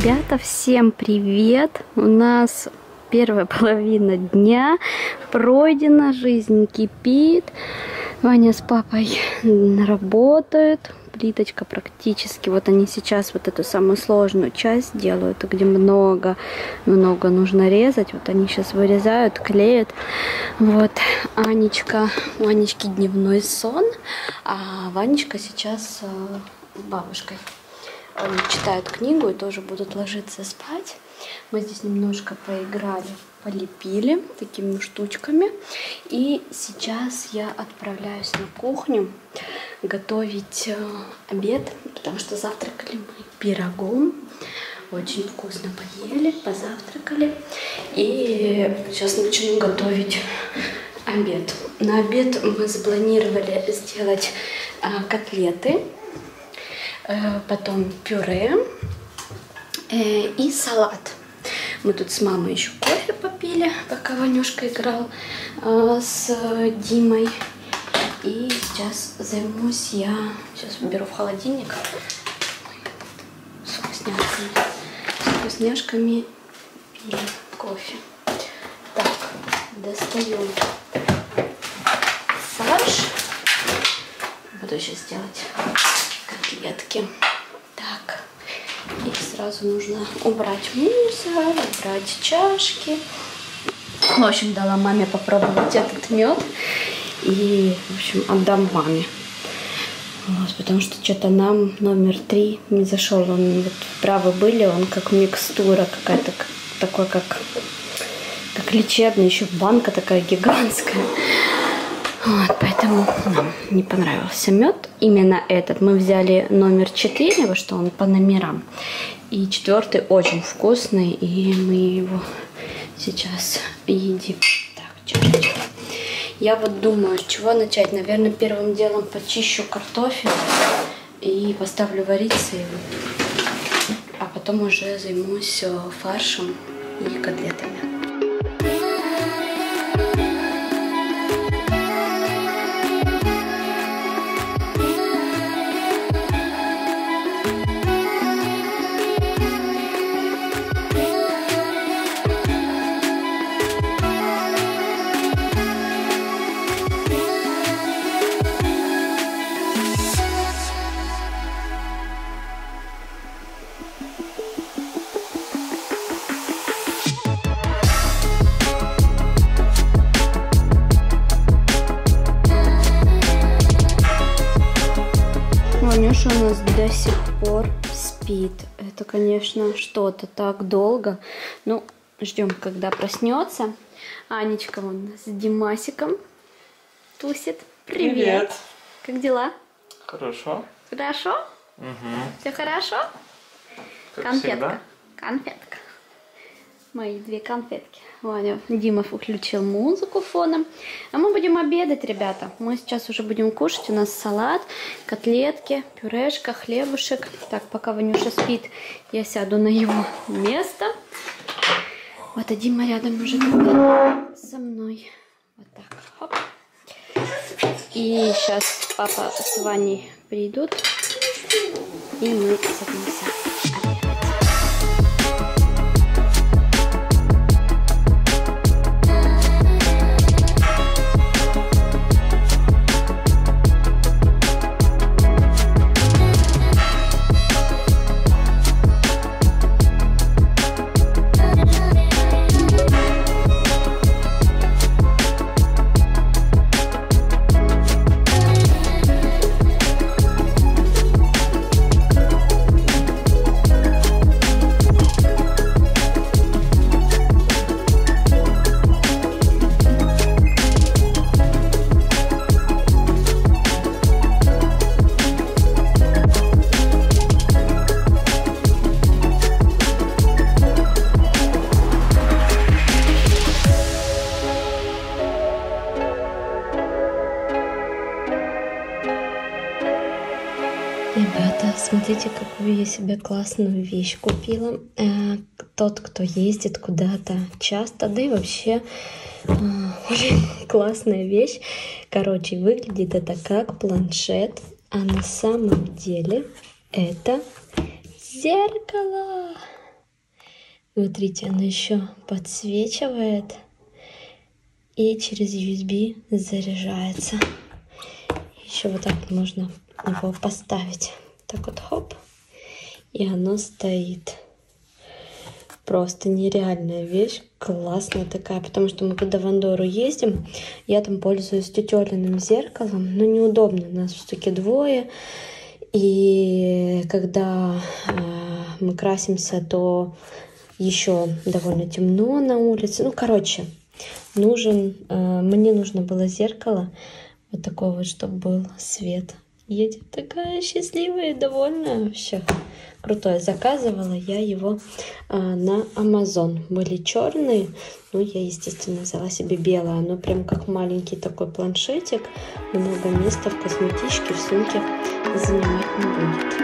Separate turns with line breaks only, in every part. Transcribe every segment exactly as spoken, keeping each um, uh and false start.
Ребята, всем привет! У нас первая половина дня пройдена, жизнь кипит. Ваня с папой работают. Плиточка практически. Вот они сейчас вот эту самую сложную часть делают, где много, много нужно резать. Вот они сейчас вырезают, клеят. Вот Анечка, у Анечки дневной сон, а Ванечка сейчас с бабушкой. Они читают книгу и тоже будут ложиться спать. Мы здесь немножко поиграли, полепили такими штучками. И сейчас я отправляюсь на кухню готовить обед, потому что завтракали мы пирогом. Очень вкусно поели, позавтракали. И сейчас начну готовить обед. На обед мы запланировали сделать котлеты, потом пюре и салат. Мы тут с мамой еще кофе попили, пока Ванюшка играл с Димой. И сейчас займусь я, сейчас уберу в холодильник с вкусняшками. С вкусняшками пили кофе. Так, достаю фарш. Буду сейчас делать котлетки. Так, и сразу нужно убрать мусор, убрать чашки. В общем, дала маме попробовать этот мед. И, в общем, отдам маме. Вот, потому что что-то нам номер три не зашел. Он вот правы были, он как микстура какая-то, такой как, как лечебный, еще банка такая гигантская. Вот, поэтому нам не понравился мед. Именно этот. Мы взяли номер четыре, вот что он по номерам. И четвертый очень вкусный, и мы его сейчас едим. Так, чашечка. Я вот думаю, с чего начать. Наверное, первым делом почищу картофель и поставлю вариться его. А потом уже займусь фаршем и котлетами. Ванюша у нас до сих пор спит. Это, конечно, что-то так долго. Ну, ждем, когда проснется. Анечка у нас с Димасиком тусит. Привет. Привет. Как дела?
Хорошо.
Хорошо?
Угу.
Все хорошо?
Как
конфетка.
Всегда.
Конфетка. Мои две конфетки. Ваня, Дима включил музыку фоном. А мы будем обедать, ребята. Мы сейчас уже будем кушать. У нас салат, котлетки, пюрешка, хлебушек. Так, пока Ванюша спит, я сяду на его место. Вот, а Дима рядом уже со мной. Вот так. Хоп. И сейчас папа с Ваней придут. И мы садимся. Ребята, смотрите, какую я себе классную вещь купила. Э, тот, кто ездит куда-то часто, да и вообще э, очень классная вещь. Короче, выглядит это как планшет, а на самом деле это зеркало. Смотрите, она еще подсвечивает и через ю эс би заряжается. Еще вот так можно его поставить. Так вот, хоп, и оно стоит. Просто нереальная вещь, классная такая, потому что мы когда в Андорру ездим, я там пользуюсь тетелиным зеркалом, но неудобно, нас все-таки двое, и когда э, мы красимся, то еще довольно темно на улице, ну, короче, нужен, э, мне нужно было зеркало, вот такое вот, чтобы был свет. Едет такая счастливая и довольная, вообще крутое. Заказывала я его а, на Amazon. Были черные, ну я, естественно, взяла себе белое. Оно прям как маленький такой планшетик. Много места в косметичке, в сумке занимать не будет.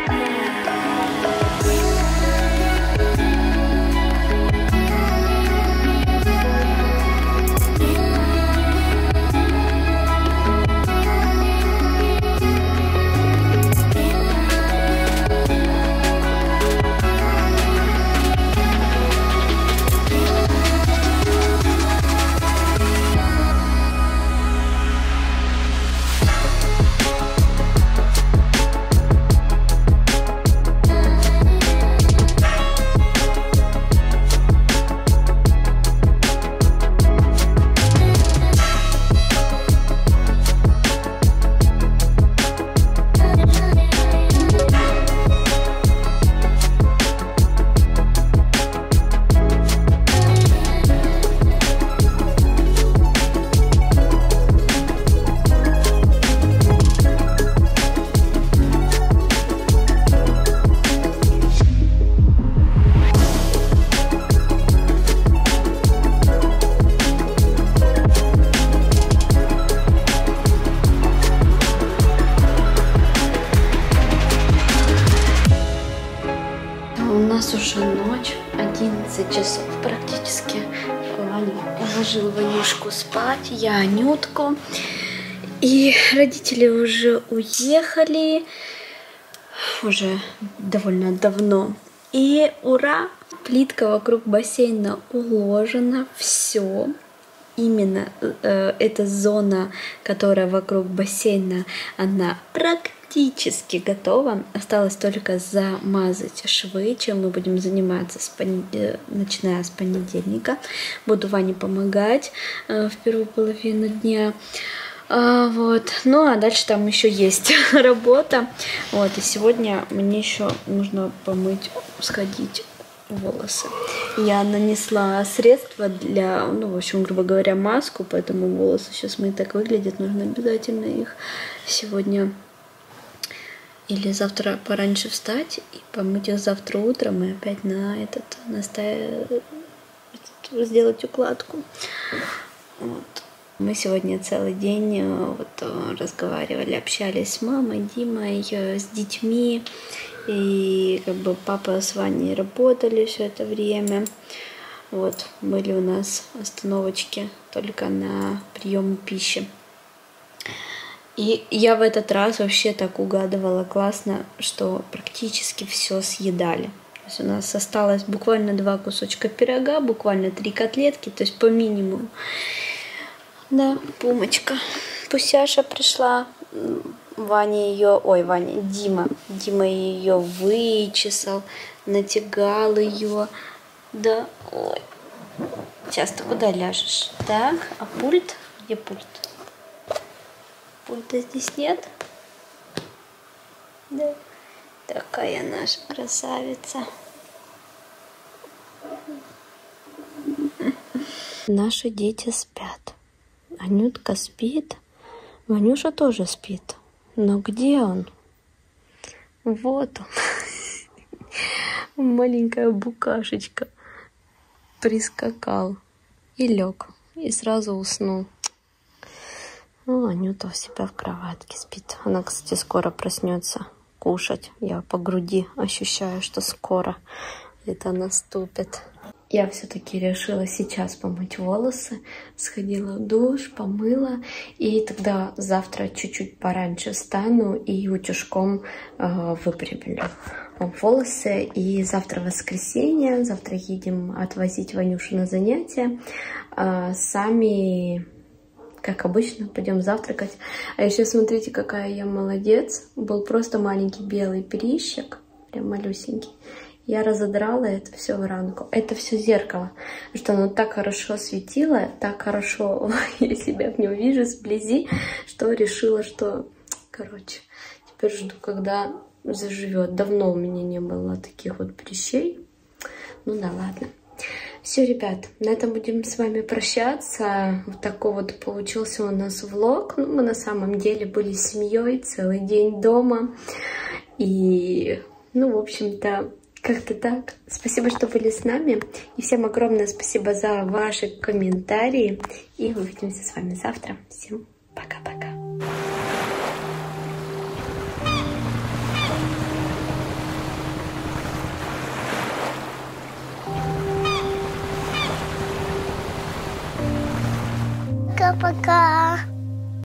Уже ночь, одиннадцать часов практически. Ваня уложил Ванюшку спать, я Анютку. И родители уже уехали, уже довольно давно. И ура! Плитка вокруг бассейна уложена, все. Именно э, эта зона, которая вокруг бассейна, она практически практически готово. Осталось только замазать швы, чем мы будем заниматься с понед... начиная с понедельника. Буду Ване помогать э, в первую половину дня. А, вот. Ну а дальше там еще есть работа. Вот. И сегодня мне еще нужно помыть, сходить волосы. Я нанесла средства для, ну, в общем, грубо говоря, маску, поэтому волосы сейчас мои так выглядят. Нужно обязательно их сегодня или завтра пораньше встать и помыть их завтра утром и опять на этот, на стая, сделать укладку. Вот. Мы сегодня целый день вот разговаривали, общались с мамой, Димой, с детьми. И как бы папа с Ваней работали все это время. Вот, были у нас остановочки только на прием пищи. И я в этот раз вообще так угадывала классно, что практически все съедали. То есть у нас осталось буквально два кусочка пирога, буквально три котлетки, то есть по минимуму. Да, Пумочка. Пусяша пришла, Ваня ее, ой, Ваня, Дима, Дима ее вычесал, натягал ее, да, ой. Сейчас ты куда ляжешь? Так, а пульт? Где пульт? Пульта здесь нет? Да. Такая наша красавица. Наши дети спят. Анютка спит. Ванюша тоже спит. Но где он? Вот он. Маленькая букашечка. Прискакал. И лег. И сразу уснул. Ну, Анюта у себя в кроватке спит. Она, кстати, скоро проснется кушать. Я по груди ощущаю, что скоро это наступит. Я все-таки решила сейчас помыть волосы. Сходила в душ, помыла. И тогда завтра чуть-чуть пораньше встану и утюжком э, выпрямлю. волосы. И завтра воскресенье, завтра едем отвозить Ванюшу на занятия. А сами, как обычно, пойдем завтракать. А еще смотрите, какая я молодец. Был просто маленький белый перищик, прям малюсенький. Я разодрала это все в рамку. Это все зеркало, что оно так хорошо светило, так хорошо я себя в нем вижу сблизи, что решила, что, короче, теперь жду, когда заживет. Давно у меня не было таких вот прыщей. Ну да, ладно. Все, ребят, на этом будем с вами прощаться. Вот такой вот получился у нас влог. Ну, мы на самом деле были с семьей целый день дома. И, ну, в общем-то, как-то так. Спасибо, что были с нами. И всем огромное спасибо за ваши комментарии. И увидимся с вами завтра. Всем пока-пока.
Пока-пока.